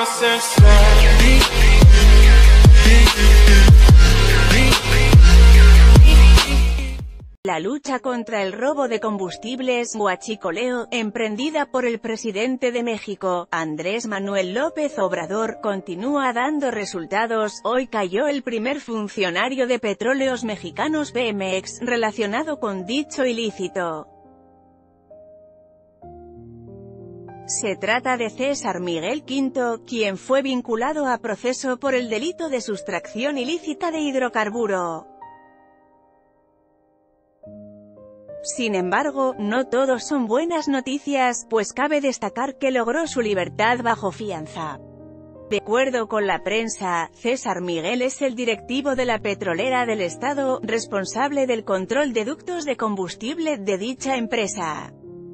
La lucha contra el robo de combustibles, huachicoleo, emprendida por el presidente de México, Andrés Manuel López Obrador, continúa dando resultados. Hoy cayó el primer funcionario de Petróleos Mexicanos Pemex, relacionado con dicho ilícito. Se trata de César Miguel Quinto, quien fue vinculado a proceso por el delito de sustracción ilícita de hidrocarburo. Sin embargo, no todos son buenas noticias, pues cabe destacar que logró su libertad bajo fianza. De acuerdo con la prensa, César Miguel es el directivo de la petrolera del estado, responsable del control de ductos de combustible de dicha empresa.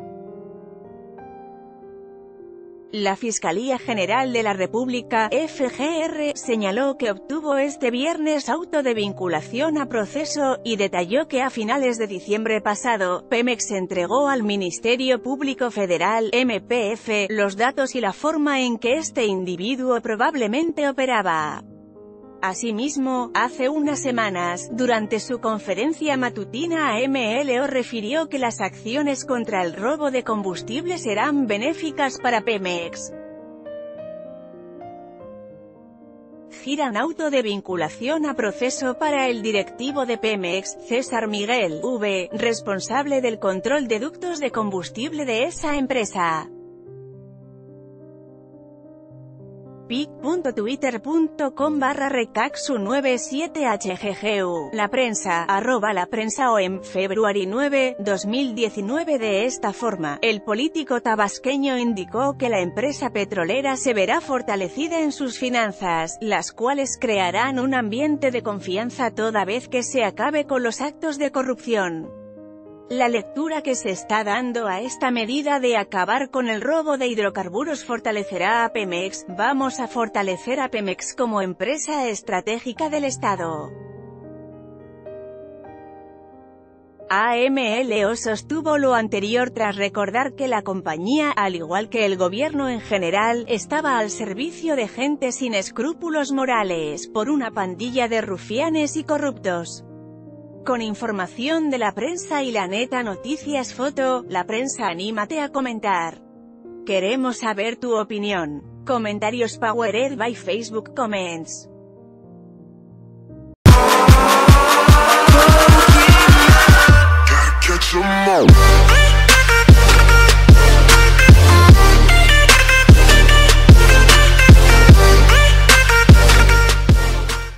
La Fiscalía General de la República, FGR, señaló que obtuvo este viernes auto de vinculación a proceso, y detalló que a finales de diciembre pasado, Pemex entregó al Ministerio Público Federal, MPF, los datos y la forma en que este individuo probablemente operaba. Asimismo, hace unas semanas, durante su conferencia matutina AMLO refirió que las acciones contra el robo de combustible serán benéficas para Pemex. Giran auto de vinculación a proceso para el directivo de Pemex, César Miguel V., responsable del control de ductos de combustible de esa empresa. pic.twitter.com/recaxu97hggu. La prensa, @laprensaOM, February 9, 2019. De esta forma, el político tabasqueño indicó que la empresa petrolera se verá fortalecida en sus finanzas, las cuales crearán un ambiente de confianza toda vez que se acabe con los actos de corrupción. La lectura que se está dando a esta medida de acabar con el robo de hidrocarburos fortalecerá a Pemex. Vamos a fortalecer a Pemex como empresa estratégica del Estado. AMLO sostuvo lo anterior tras recordar que la compañía, al igual que el gobierno en general, estaba al servicio de gente sin escrúpulos morales, por una pandilla de rufianes y corruptos. Con información de la prensa y La Neta Noticias. Foto, La Prensa. Anímate a comentar. Queremos saber tu opinión. Comentarios powered by Facebook Comments. Gotta catch 'em all.